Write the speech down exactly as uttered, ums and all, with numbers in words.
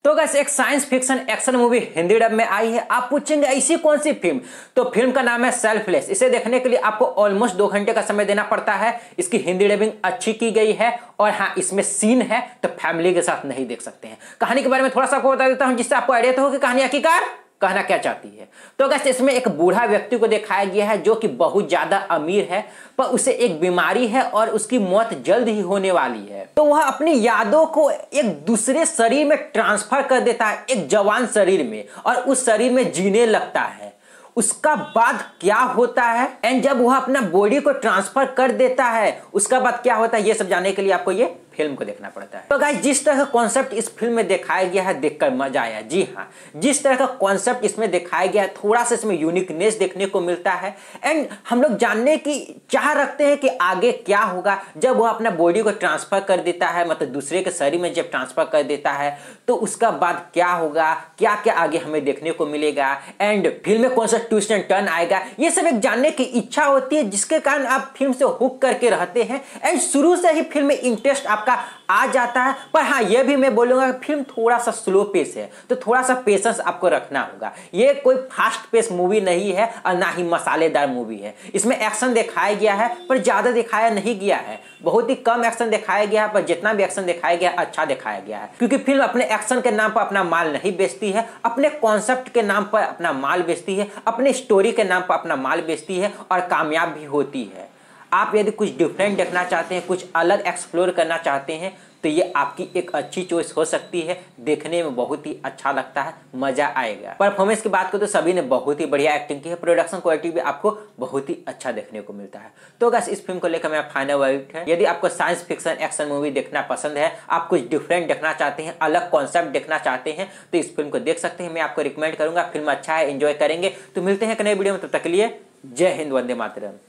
तो गाइस एक science fiction action movie Hindi dub में आई है। आप पूछेंगे ऐसी कौन सी फिल्म, तो फिल्म का नाम है सेल्फलेस। इसे देखने के लिए आपको ऑलमोस्ट दो घंटे का समय देना पड़ता है। इसकी हिंदी डबिंग अच्छी की गई है और हाँ, इसमें सीन है तो फैमिली के साथ नहीं देख सकते हैं। कहानी के बारे में थोड़ा सा आपको बता देता हूं जिससे आपको आइडिया तो हो कि कहानी आखिरकार कहना क्या चाहती है। तो गाइस इसमें एक बूढ़ा व्यक्ति को दिखाया गया है जो कि बहुत ज्यादा अमीर है, पर उसे एक बीमारी है और उसकी मौत जल्द ही होने वाली है। तो वह अपनी यादों को एक दूसरे शरीर में ट्रांसफर कर देता है, एक जवान शरीर में, और उस शरीर में जीने लगता है। उसका बाद क्या होता है एंड जब वह अपना बॉडी को ट्रांसफर कर देता है उसका बाद क्या होता है, ये सब जानने के लिए आपको ये फिल्म को देखना पड़ता है। तो गाइस जिस तरह का कॉन्सेप्ट इस फिल्म में दिखाया गया है देखकर मजा आया। जी हाँ, जिस तरह का कॉन्सेप्ट इसमें दिखाया गया है, थोड़ा सा इसमें यूनिकनेस देखने को मिलता है एंड हम लोग जानने की चाह रखते हैं कि आगे क्या होगा जब वह अपना बॉडी को ट्रांसफर कर देता है, मतलब दूसरे के शरीर में जब ट्रांसफर कर देता है तो उसका बाद क्या होगा, क्या क्या आगे हमें देखने को मिलेगा एंड फिल्म में कौन सा ट्विस्ट एंड टर्न आएगा, ये सब एक जानने की इच्छा होती है जिसके कारण आप फिल्म से हुक करके रहते हैं एंड शुरू से ही फिल्म में इंटरेस्ट आपका आ जाता है। पर हाँ, यह भी मैं बोलूंगा कि फिल्म थोड़ा सा स्लो पेस है, तो थोड़ा सा पेशेंस आपको रखना होगा। ये कोई फास्ट पेस मूवी नहीं है और ना ही मसालेदार मूवी है। इसमें एक्शन दिखाया गया है पर ज्यादा दिखाया नहीं गया है, बहुत ही कम एक्शन दिखाया गया है, पर जितना भी एक्शन दिखाया गया अच्छा दिखाया गया है। क्योंकि फिल्म अपने एक्शन के नाम पर अपना माल नहीं बेचती है, अपने कॉन्सेप्ट के नाम पर अपना माल बेचती है, अपने स्टोरी के नाम पर अपना माल बेचती है और कामयाब भी होती है। आप यदि कुछ डिफरेंट देखना चाहते हैं, कुछ अलग एक्सप्लोर करना चाहते हैं तो ये आपकी एक अच्छी चॉइस हो सकती है। देखने में बहुत ही अच्छा लगता है, मजा आएगा। परफॉर्मेंस की बात करें तो सभी ने बहुत ही बढ़िया एक्टिंग की है, प्रोडक्शन क्वालिटी भी आपको बहुत ही अच्छा देखने को मिलता है। तो गाइस इस फिल्म को लेकर मेरा फाइनल वर्डिक्ट है, यदि आपको साइंस फिक्शन एक्शन मूवी देखना पसंद है, आप कुछ डिफरेंट देखना चाहते हैं, अलग कॉन्सेप्ट देखना चाहते हैं तो इस फिल्म को देख सकते हैं। मैं आपको रिकमेंड करूंगा, फिल्म अच्छा है, एंजॉय करेंगे। तो मिलते हैं एक नए वीडियो में, तब तक के लिए जय हिंद, वंदे मातरम।